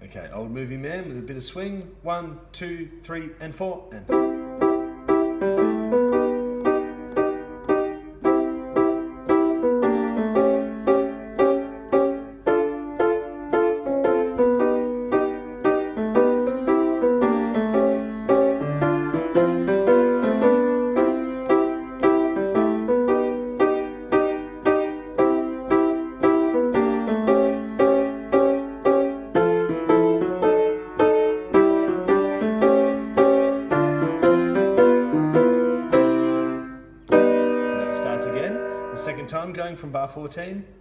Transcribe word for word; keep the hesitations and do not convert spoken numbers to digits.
Okay, Old Movie Man with a bit of swing. One, two, three, and four, and... Starts again, the second time going from bar fourteen.